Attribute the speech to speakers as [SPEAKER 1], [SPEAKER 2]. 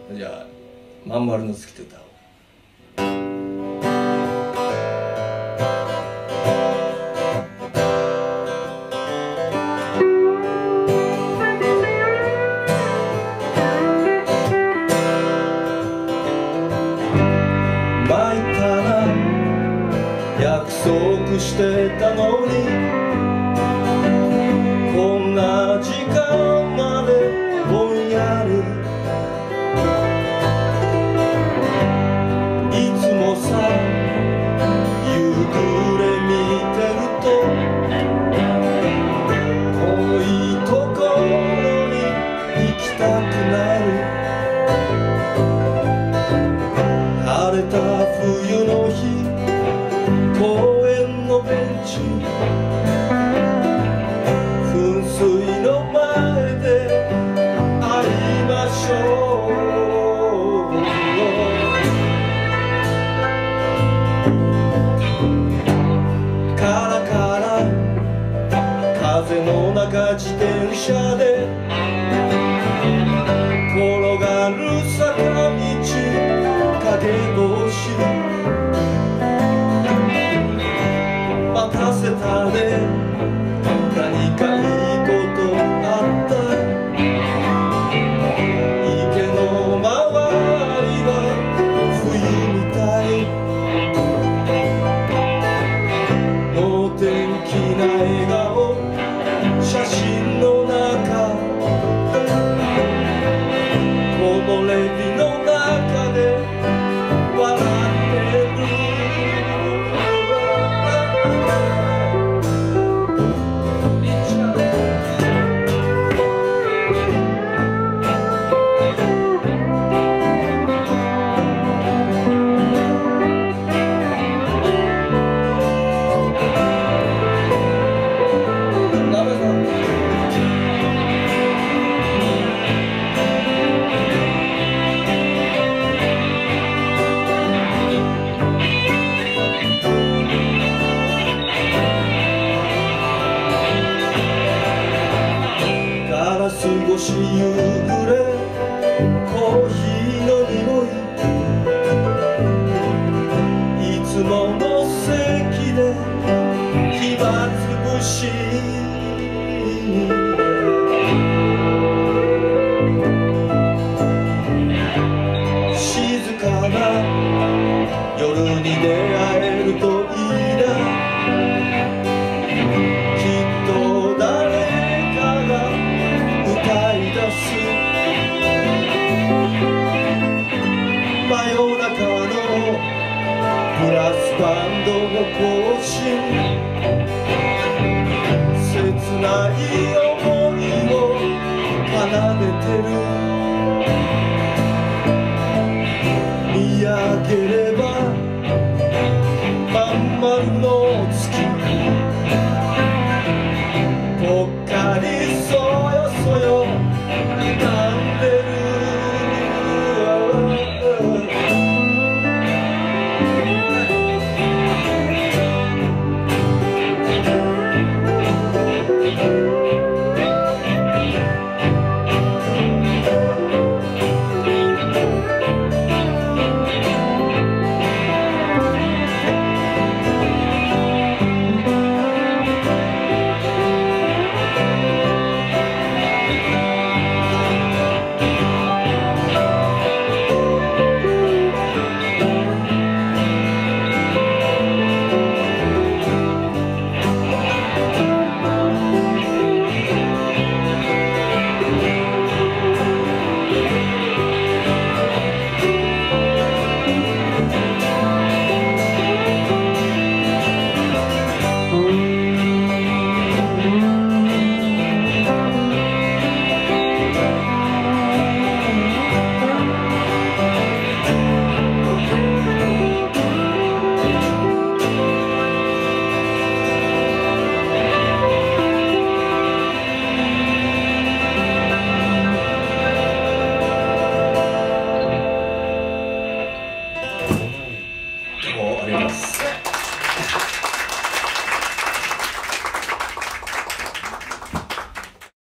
[SPEAKER 1] じゃあまん丸の月って歌おう。
[SPEAKER 2] 参ったな、約束してたのにこんな時間までぼんやり。いつもさ夕暮れ見てると遠いところに行きたくなる。晴れた冬の日、公園のベンチ、噴水の前で会いましょう。カラカラ風の中、自転車で転がる坂道、影星待たせたね、何かいいことあった。池の周りは冬みたい、能天気な笑顔、写真の中、木漏れ日の中で笑ってる。ガラス越し夕暮れ、コーヒーの匂い、いつもの席で暇つぶし。静かな夜に出会えるといいな。きっと誰かが歌い出す。真夜中のブラスバンドの行進、切ない想いを奏でてる。